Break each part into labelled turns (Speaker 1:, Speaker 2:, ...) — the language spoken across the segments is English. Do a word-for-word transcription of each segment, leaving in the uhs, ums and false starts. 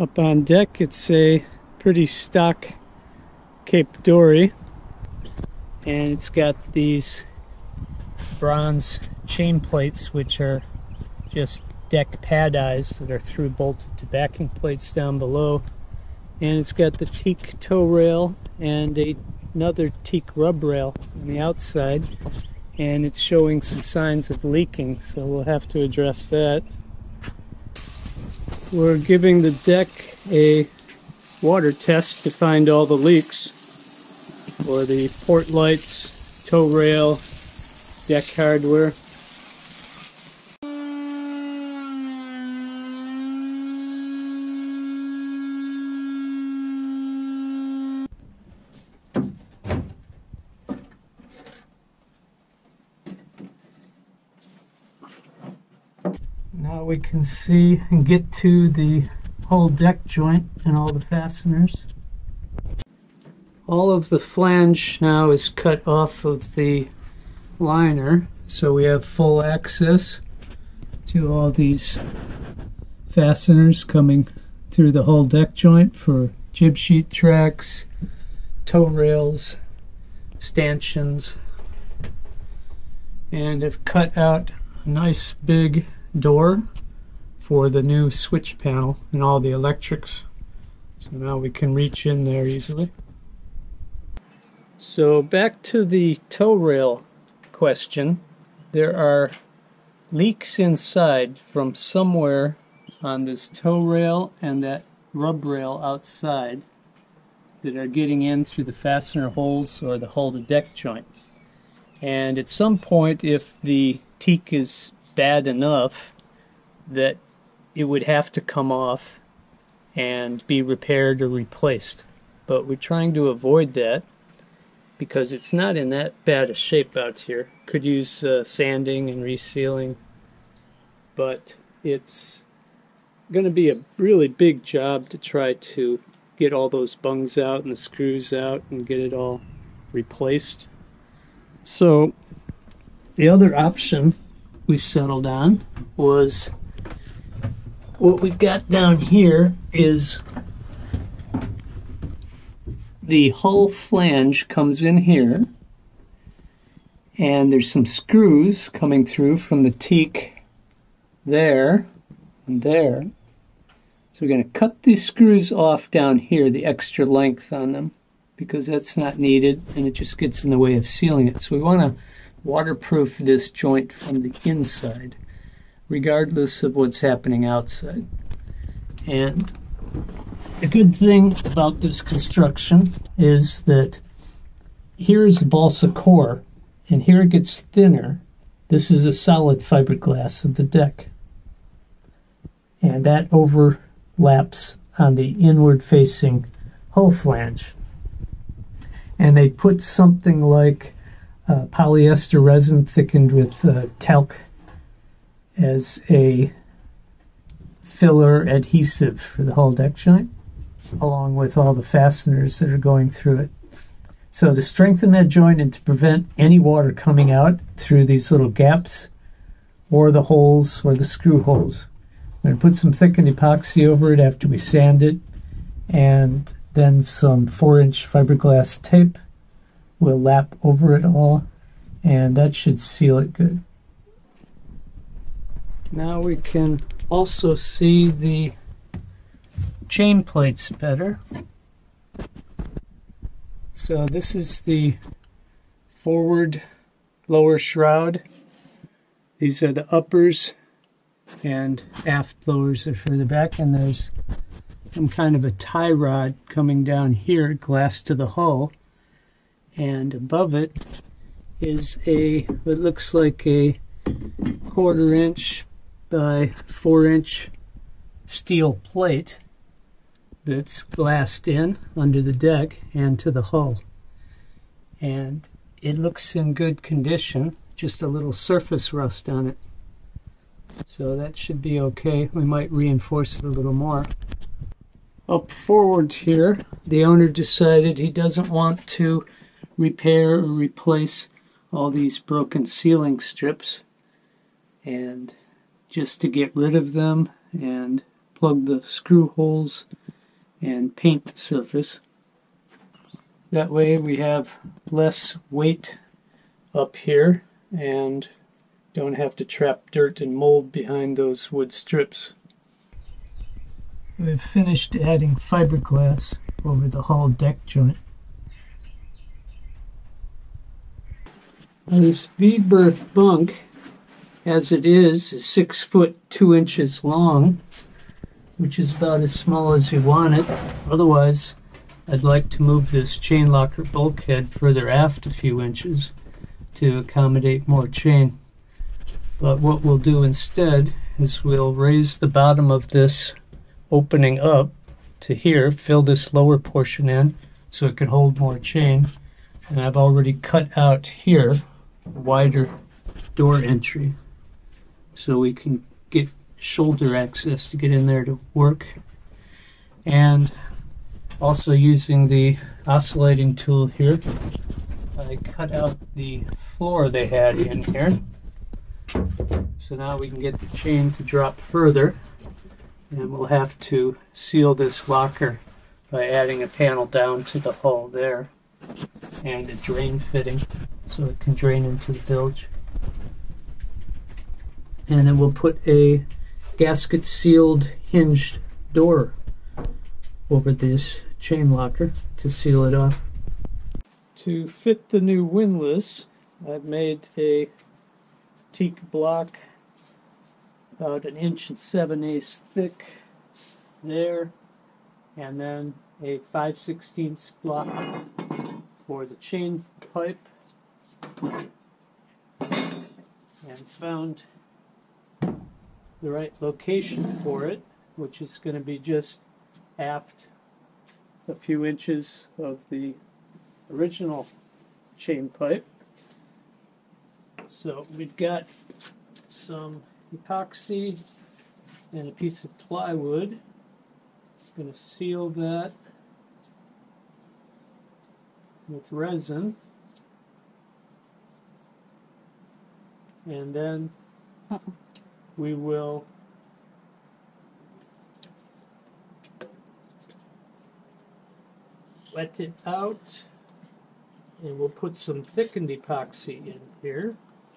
Speaker 1: Up on deck, it's a pretty stock Cape Dory, and it's got these bronze chain plates which are just deck pad eyes that are through bolted to backing plates down below, and it's got the teak tow rail and a, another teak rub rail on the outside, and it's showing some signs of leaking, so we'll have to address that. We're giving the deck a water test to find all the leaks for the port lights, tow rail, deck hardware. Now we can see and get to the whole deck joint and all the fasteners. All of the flange now is cut off of the liner, so we have full access to all these fasteners coming through the whole deck joint for jib sheet tracks, tow rails, stanchions, and have cut out a nice big door for the new switch panel and all the electrics, so now we can reach in there easily. So back to the tow rail question. There are leaks inside from somewhere on this tow rail and that rub rail outside that are getting in through the fastener holes or the hull to deck joint, and at some point, if the teak is bad enough that it would have to come off and be repaired or replaced. But we're trying to avoid that because it's not in that bad a shape out here. Could use uh, sanding and resealing, but it's going to be a really big job to try to get all those bungs out and the screws out and get it all replaced. So the other option we settled on was what we've got down here is the hull flange comes in here, and there's some screws coming through from the teak there and there. So we're going to cut these screws off down here, the extra length on them, because that's not needed and it just gets in the way of sealing it. So we want to waterproof this joint from the inside, regardless of what's happening outside. And the good thing about this construction is that here's a balsa core, and here it gets thinner. This is a solid fiberglass of the deck, and that overlaps on the inward-facing hull flange. And they put something like Uh, polyester resin thickened with uh, talc as a filler adhesive for the whole deck joint, along with all the fasteners that are going through it. So to strengthen that joint and to prevent any water coming out through these little gaps or the holes or the screw holes, I'm going to put some thickened epoxy over it after we sand it, and then some four inch fiberglass tape will lap over it all, and that should seal it good. Now we can also see the chain plates better. So this is the forward lower shroud. These are the uppers, and aft lowers are further back, and there's some kind of a tie rod coming down here, glass to the hull. And above it is a, what looks like a quarter inch by four inch steel plate that's glassed in under the deck and to the hull. And it looks in good condition, just a little surface rust on it. So that should be okay. We might reinforce it a little more. Up forward here, the owner decided he doesn't want to repair or replace all these broken ceiling strips, and just to get rid of them and plug the screw holes and paint the surface. That way we have less weight up here and don't have to trap dirt and mold behind those wood strips. We've finished adding fiberglass over the hull deck joint. Now this V-berth bunk, as it is, is six foot two inches long, which is about as small as you want it. Otherwise, I'd like to move this chain locker bulkhead further aft a few inches to accommodate more chain. But what we'll do instead is we'll raise the bottom of this opening up to here, fill this lower portion in so it can hold more chain. And I've already cut out here a wider door entry so we can get shoulder access to get in there to work. And also using the oscillating tool here, I cut out the floor they had in here. So now we can get the chain to drop further, and we'll have to seal this locker by adding a panel down to the hull there and a drain fitting so it can drain into the bilge. And then we'll put a gasket sealed hinged door over this chain locker to seal it off. To fit the new windlass, I've made a teak block about an inch and seven eighths thick there, and then a five sixteenths block for the chain pipe, and found the right location for it, which is going to be just aft a few inches of the original chain pipe. So we've got some epoxy and a piece of plywood. I'm going to seal that with resin, and then we will wet it out, and we'll put some thickened epoxy in here,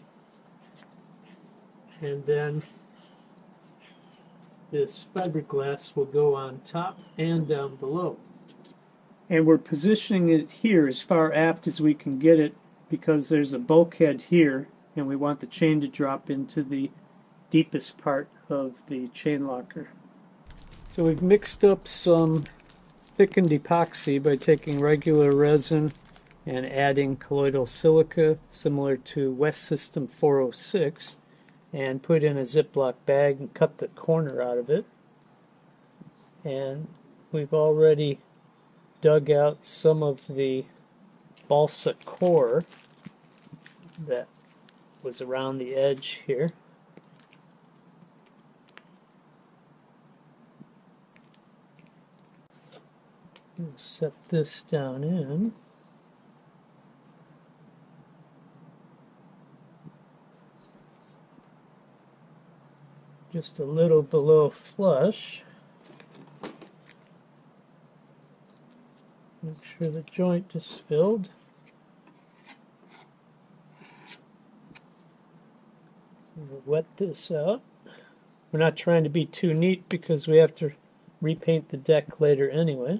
Speaker 1: and then this fiberglass will go on top and down below. And we're positioning it here as far aft as we can get it because there's a bulkhead here and we want the chain to drop into the deepest part of the chain locker. So we've mixed up some thickened epoxy by taking regular resin and adding colloidal silica similar to West System four oh six, and put in a Ziploc bag and cut the corner out of it. And we've already dug out some of the balsa core that was around the edge here. We'll set this down in. Just a little below flush. Make sure the joint is filled. We'll wet this out. We're not trying to be too neat because we have to repaint the deck later anyway.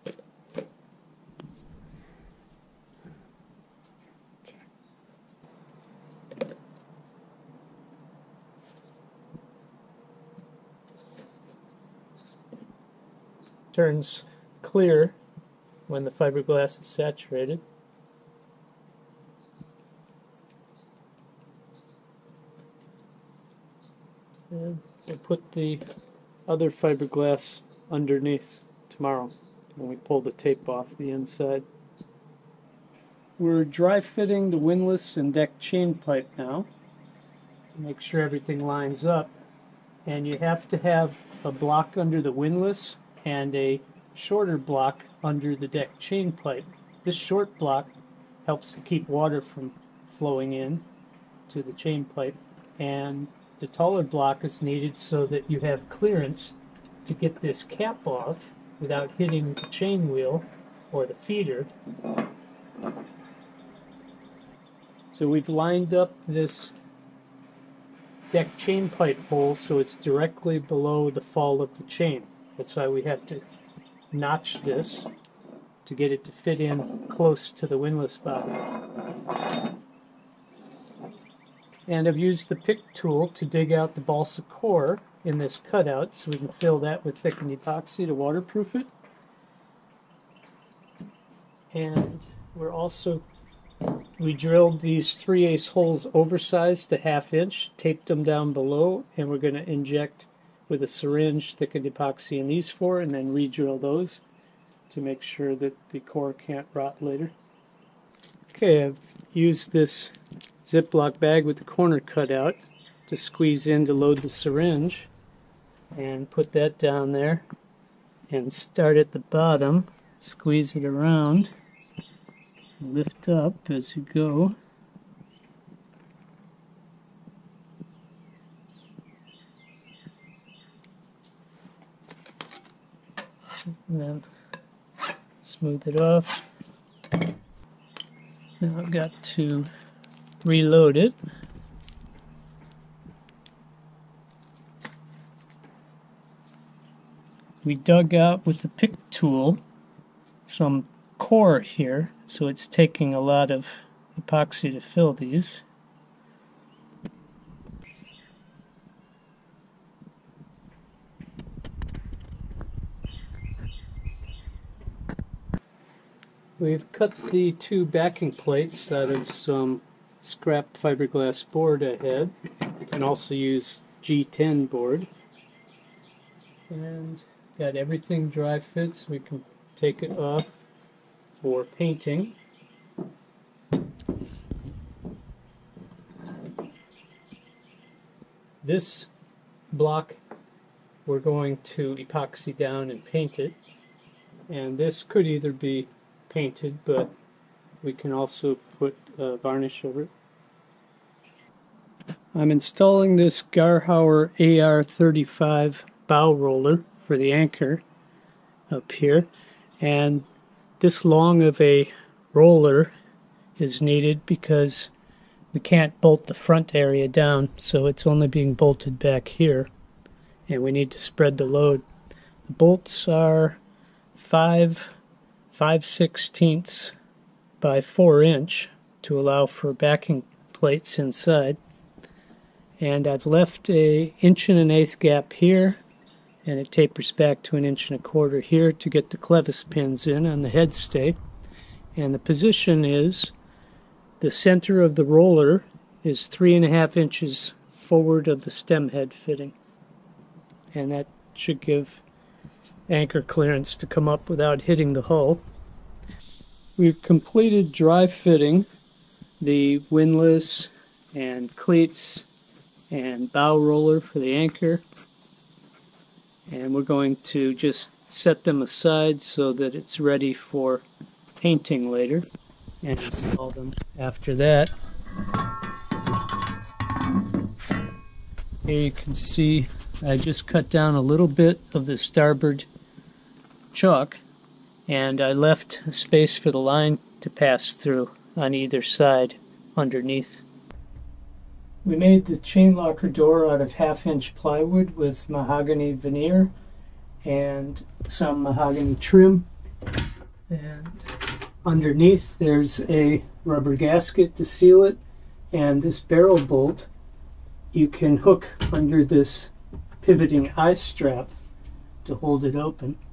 Speaker 1: Turns clear when the fiberglass is saturated. And we'll put the other fiberglass underneath tomorrow when we pull the tape off the inside. We're dry fitting the windlass and deck chain pipe now to make sure everything lines up. And you have to have a block under the windlass and a shorter block under the deck chain pipe. This short block helps to keep water from flowing in to the chain pipe, and the taller block is needed so that you have clearance to get this cap off without hitting the chain wheel or the feeder. So we've lined up this deck chain pipe hole so it's directly below the fall of the chain. That's why we have to notch this to get it to fit in close to the windlass body. And I've used the pick tool to dig out the balsa core in this cutout so we can fill that with thickened epoxy to waterproof it. And we're also, we drilled these three eighths holes oversized to half inch, taped them down below, and we're going to inject with a syringe thickened epoxy in these four and then re-drill those to make sure that the core can't rot later. Okay, I've used this Ziploc bag with the corner cut out to squeeze in to load the syringe, and put that down there and start at the bottom, squeeze it around, lift up as you go. And then smooth it off. Now I've got to reload it. We dug out with the pick tool some core here, so it's taking a lot of epoxy to fill these. We've cut the two backing plates out of some scrap fiberglass board I had, and also use G ten board. And got everything dry fit so we can take it off for painting. This block we're going to epoxy down and paint it, and this could either be painted, but we can also put uh, varnish over it. I'm installing this Garhauer A R thirty-five bow roller for the anchor up here, and this long of a roller is needed because we can't bolt the front area down, so it's only being bolted back here, and we need to spread the load. The bolts are five five sixteenths by four inch to allow for backing plates inside, and I've left a inch and an eighth gap here, and it tapers back to an inch and a quarter here to get the clevis pins in on the head stay. And the position is the center of the roller is three and a half inches forward of the stem head fitting, and that should give anchor clearance to come up without hitting the hull. We've completed dry fitting the windlass and cleats and bow roller for the anchor, and we're going to just set them aside so that it's ready for painting later and install them after that. Here you can see I just cut down a little bit of the starboard chuck, and I left a space for the line to pass through on either side underneath. We made the chain locker door out of half inch plywood with mahogany veneer and some mahogany trim, and underneath there's a rubber gasket to seal it, and this barrel bolt you can hook under this pivoting eye strap to hold it open.